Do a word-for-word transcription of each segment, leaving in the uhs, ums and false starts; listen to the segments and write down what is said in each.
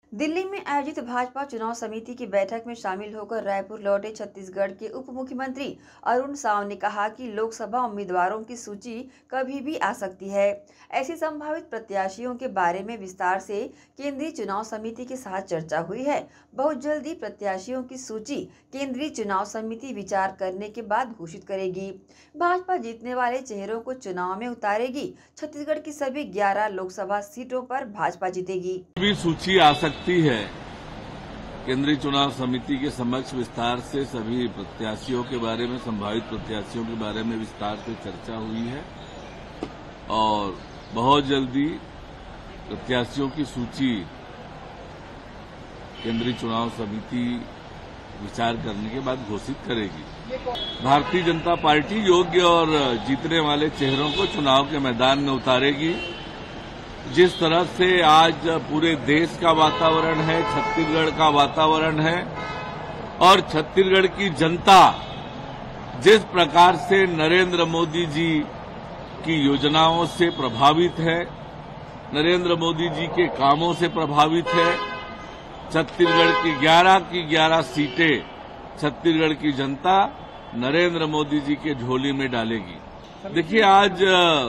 दिल्ली में आयोजित भाजपा चुनाव समिति की बैठक में शामिल होकर रायपुर लौटे छत्तीसगढ़ के उप मुख्यमंत्री अरुण साव ने कहा कि लोकसभा उम्मीदवारों की सूची कभी भी आ सकती है। ऐसे संभावित प्रत्याशियों के बारे में विस्तार से केंद्रीय चुनाव समिति के साथ चर्चा हुई है। बहुत जल्दी प्रत्याशियों की सूची केंद्रीय चुनाव समिति विचार करने के बाद घोषित करेगी। भाजपा जीतने वाले चेहरों को चुनाव में उतारेगी। छत्तीसगढ़ की सभी ग्यारह लोकसभा सीटों पर भाजपा जीतेगी। सूची आ सकती है। केंद्रीय चुनाव समिति के समक्ष विस्तार से सभी प्रत्याशियों के बारे में, संभावित प्रत्याशियों के बारे में विस्तार से चर्चा हुई है और बहुत जल्दी प्रत्याशियों की सूची केंद्रीय चुनाव समिति विचार करने के बाद घोषित करेगी। भारतीय जनता पार्टी योग्य और जीतने वाले चेहरों को चुनाव के मैदान में उतारेगी। जिस तरह से आज पूरे देश का वातावरण है, छत्तीसगढ़ का वातावरण है और छत्तीसगढ़ की जनता जिस प्रकार से नरेंद्र मोदी जी की योजनाओं से प्रभावित है, नरेंद्र मोदी जी के कामों से प्रभावित है, छत्तीसगढ़ की ग्यारह की ग्यारह सीटें छत्तीसगढ़ की जनता नरेंद्र मोदी जी के झोली में डालेगी। देखिए, आज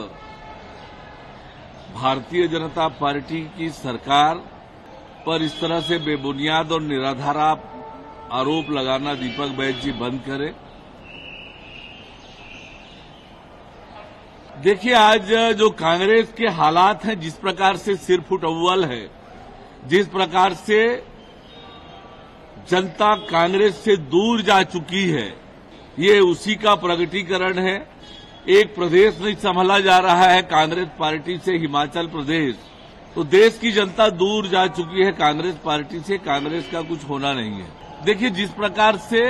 भारतीय जनता पार्टी की सरकार पर इस तरह से बेबुनियाद और निराधार आरोप लगाना दीपक बैज जी बंद करें। देखिए, आज जो कांग्रेस के हालात हैं, जिस प्रकार से सिर फुट अव्वल है, जिस प्रकार से जनता कांग्रेस से दूर जा चुकी है, ये उसी का प्रगटीकरण है। एक प्रदेश नहीं संभाला जा रहा है कांग्रेस पार्टी से, हिमाचल प्रदेश, तो देश की जनता दूर जा चुकी है कांग्रेस पार्टी से। कांग्रेस का कुछ होना नहीं है। देखिए, जिस प्रकार से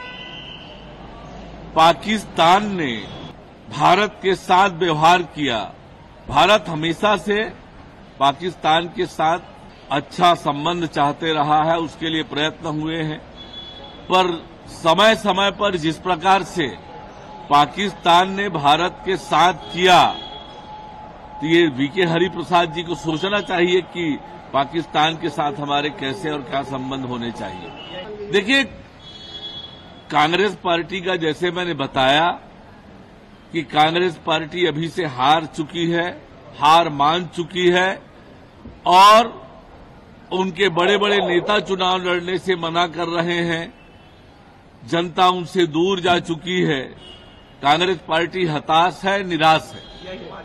पाकिस्तान ने भारत के साथ व्यवहार किया, भारत हमेशा से पाकिस्तान के साथ अच्छा संबंध चाहते रहा है, उसके लिए प्रयत्न हुए हैं, पर समय समय पर जिस प्रकार से पाकिस्तान ने भारत के साथ किया, तो ये वीके हरिप्रसाद जी को सोचना चाहिए कि पाकिस्तान के साथ हमारे कैसे और क्या संबंध होने चाहिए। देखिए, कांग्रेस पार्टी का, जैसे मैंने बताया कि कांग्रेस पार्टी अभी से हार चुकी है, हार मान चुकी है और उनके बड़े बड़े नेता चुनाव लड़ने से मना कर रहे हैं। जनता उनसे दूर जा चुकी है। कांग्रेस पार्टी हताश है, निराश है।